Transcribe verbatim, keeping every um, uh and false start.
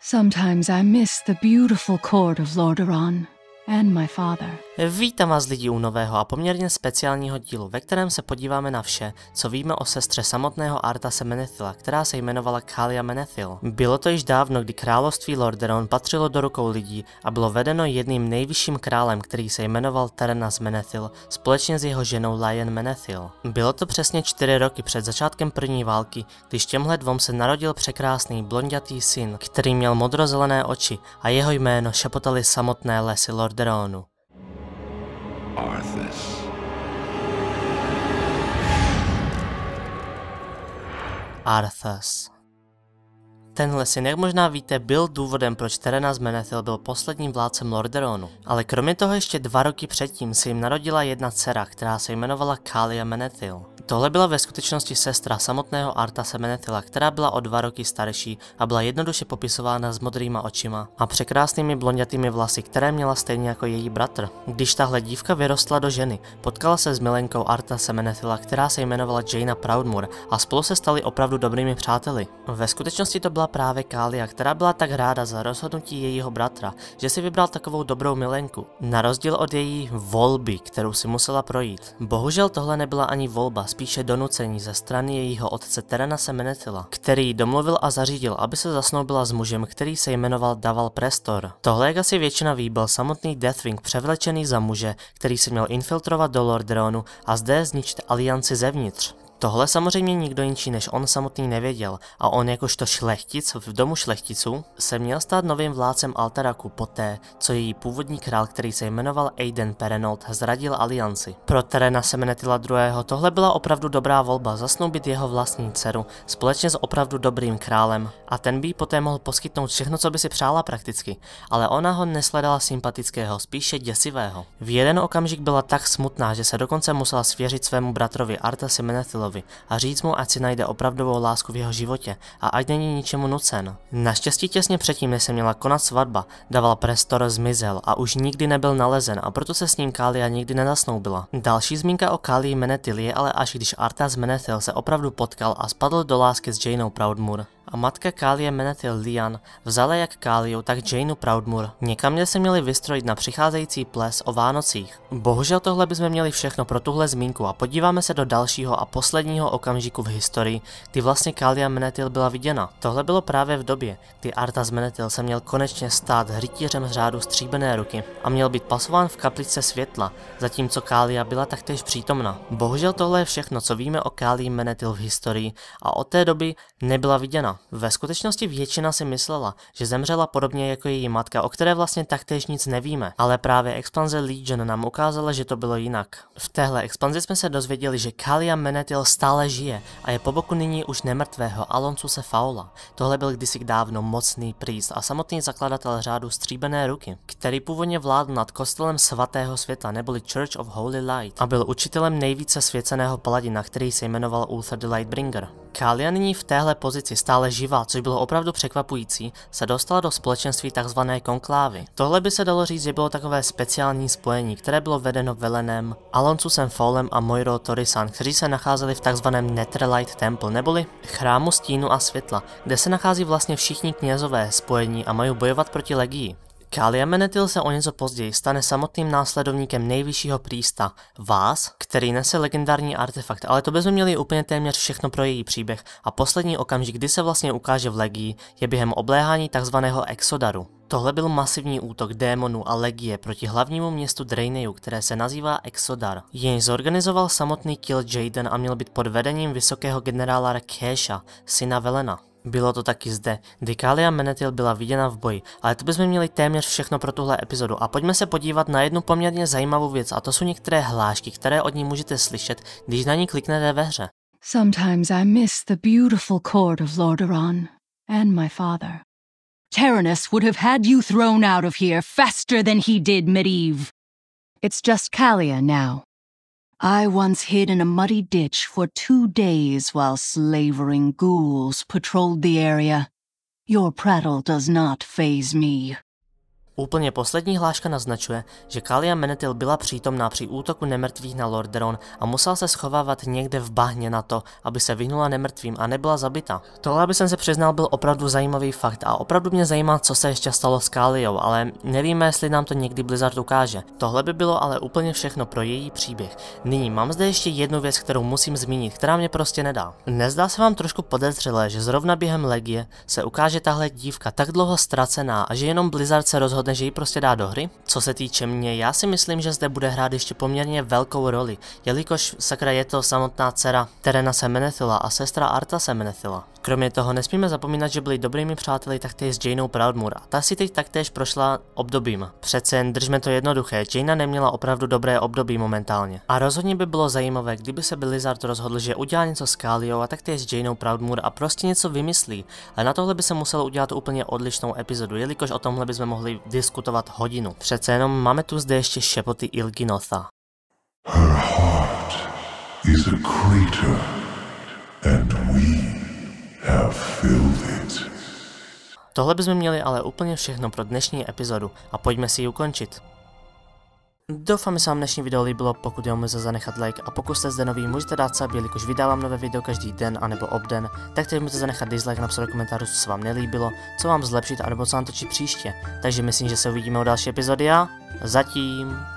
Sometimes I miss the beautiful court of Lordaeron and my father. Vítám vás lidi u nového a poměrně speciálního dílu, ve kterém se podíváme na vše, co víme o sestře samotného Arthase Menethila, která se jmenovala Calia Menethil. Bylo to již dávno, kdy království Lordaeron patřilo do rukou lidí a bylo vedeno jedným nejvyšším králem, který se jmenoval Terenas Menethil, společně s jeho ženou Lian Menethil. Bylo to přesně čtyři roky před začátkem první války, když těmhle dvom se narodil překrásný blondětý syn, který měl modrozelené oči a jeho jméno šepotali samotné lesy Lordaeronu. Arthas. Arthas. Tenhle syn, jak možná víte, byl důvodem, proč Terenas Menethil byl posledním vládcem Lordaeronu. Ale kromě toho ještě dva roky předtím se jim narodila jedna dcera, která se jmenovala Calia Menethil. Tohle byla ve skutečnosti sestra samotného Arthase Menethila, která byla o dva roky starší a byla jednoduše popisována s modrýma očima a překrásnými blondětými vlasy, které měla stejně jako její bratr. Když tahle dívka vyrostla do ženy, potkala se s milenkou Arthase Menethila, která se jmenovala Jaina Proudmoore a spolu se stali opravdu dobrými přáteli. Ve skutečnosti to byla právě Calia, která byla tak ráda za rozhodnutí jejího bratra, že si vybral takovou dobrou milenku, na rozdíl od její volby, kterou si musela projít. Bohužel tohle nebyla ani volba, spíše donucení ze strany jejího otce Terenase Menethila, který ji domluvil a zařídil, aby se zasnoubila s mužem, který se jmenoval Daval Prestor. Tohle, jak asi většina ví, byl samotný Deathwing převlečený za muže, který se měl infiltrovat do Lordaeronu a zde zničit alianci zevnitř. Tohle samozřejmě nikdo jinší než on samotný nevěděl a on jakožto šlechtic v domu šlechticů se měl stát novým vládcem Alteraku poté, co její původní král, který se jmenoval Aiden Perenold, zradil alianci. Pro Terenase Menethila druhého. tohle byla opravdu dobrá volba zasnoubit jeho vlastní dceru společně s opravdu dobrým králem a ten by jí poté mohl poskytnout všechno, co by si přála prakticky, ale ona ho nesledala sympatického, spíše děsivého. V jeden okamžik byla tak smutná, že se dokonce musela svěřit svému bratrovi Arthasi Menethilovi a říct mu, ať si najde opravdovou lásku v jeho životě a ať není ničemu nucen. Naštěstí těsně předtím, než se měla konat svatba, Daval Prestor zmizel a už nikdy nebyl nalezen a proto se s ním Calia nikdy nezasnoubila. Další zmínka o Calii Menethil je ale až když Arthas Menethil se opravdu potkal a spadl do lásky s Jainou Proudmoore. A matka Calie Menethil Lian vzala jak Caliu, tak Jainu Proudmoore někam, kde se měli vystrojit na přicházející ples o Vánocích. Bohužel tohle bychom měli všechno pro tuhle zmínku a podíváme se do dalšího a posledního okamžiku v historii, kdy vlastně Calia Menethil byla viděna. Tohle bylo právě v době, kdy Arthas Menethil se měl konečně stát rytířem z řádu stříbrné ruky a měl být pasován v kapličce světla, zatímco Calia byla taktéž přítomna. Bohužel tohle je všechno, co víme o Calii Menethil v historii a od té doby nebyla viděna. Ve skutečnosti většina si myslela, že zemřela podobně jako její matka, o které vlastně taktéž nic nevíme, ale právě expanze Legion nám ukázala, že to bylo jinak. V téhle expanzi jsme se dozvěděli, že Calia Menethil stále žije a je po boku nyní už nemrtvého Aloncuse Faula. Tohle byl kdysi dávno mocný príst a samotný zakladatel řádu stříbrné ruky, který původně vládl nad kostelem svatého světla neboli Church of Holy Light a byl učitelem nejvíce svěceného paladina, který se jmenoval Uther the Lightbringer. Calia nyní v téhle pozici stále živá, což bylo opravdu překvapující, se dostala do společenství tzv. Konklávy. Tohle by se dalo říct, že bylo takové speciální spojení, které bylo vedeno velenem Aloncusem Faulem a Moirou Torisan, kteří se nacházeli v tzv. Netherlight Temple, neboli chrámu stínu a světla, kde se nachází vlastně všichni knězové spojení a mají bojovat proti legii. Calia Menethil se o něco později stane samotným následovníkem nejvyššího prísta, Vás, který nese legendární artefakt, ale to bychom měli úplně téměř všechno pro její příběh a poslední okamžik, kdy se vlastně ukáže v legii, je během obléhání tzv. Exodaru. Tohle byl masivní útok démonů a legie proti hlavnímu městu Draeneiu, které se nazývá Exodar. Jej zorganizoval samotný Kil'jaeden a měl být pod vedením vysokého generála Rakesha, syna Velena. Bylo to taky zde, kdy Calia Menethil byla viděna v boji, ale to bychom měli téměř všechno pro tuhle epizodu a pojďme se podívat na jednu poměrně zajímavou věc a to jsou některé hlášky, které od ní můžete slyšet, když na ní kliknete ve hře. Sometimes I miss the beautiful court of Lordaeron and my father. Terenas would have had you thrown out of here faster than he did Medivh. It's just Calia now. I once hid in a muddy ditch for two days while slavering ghouls patrolled the area. Your prattle does not faze me. Úplně poslední hláška naznačuje, že Kalia Menethil byla přítomná při útoku nemrtvých na Lordaeron a musela se schovávat někde v bahně na to, aby se vyhnula nemrtvým a nebyla zabita. Tohle, aby jsem se přiznal, byl opravdu zajímavý fakt a opravdu mě zajímá, co se ještě stalo s Kaliou, ale nevíme, jestli nám to někdy Blizzard ukáže. Tohle by bylo ale úplně všechno pro její příběh. Nyní mám zde ještě jednu věc, kterou musím zmínit, která mě prostě nedá. Nezdá se vám trošku podezřelé, že zrovna během Legie se ukáže tahle dívka tak dlouho ztracená a že jenom Blizzard se rozhodne, že ji prostě dá do hry? Co se týče mě, já si myslím, že zde bude hrát ještě poměrně velkou roli, jelikož sakra je to samotná dcera Terenase Menethila a sestra Arthase Menethila. Kromě toho nesmíme zapomínat, že byli dobrými přáteli taktéž s Janeou Proudmoore a ta si teď taktéž prošla obdobím. Přece jen držme to jednoduché, Jaina neměla opravdu dobré období momentálně. A rozhodně by bylo zajímavé, kdyby se Blizzard rozhodl, že udělá něco s Kaliou a taktéž s Janeou Proudmoore a prostě něco vymyslí, ale na tohle by se muselo udělat úplně odlišnou epizodu, jelikož o tomhle bychom mohli diskutovat hodinu. Přece jenom máme tu zde ještě šepoty Il'gynotta. Her heart is a crater, and we have filled it. Tohle bychom měli ale úplně všechno pro dnešní epizodu a pojďme si ji ukončit. Doufám, že se vám dnešní video líbilo, pokud jo, můžete zanechat like a pokud jste zde nový, můžete dát sub, jelikož vydávám nové video každý den anebo obden, tak teď můžete zanechat dislike, napsat do komentářů, co se vám nelíbilo, co vám zlepšit anebo co vám točit příště. Takže myslím, že se uvidíme u další epizody a zatím.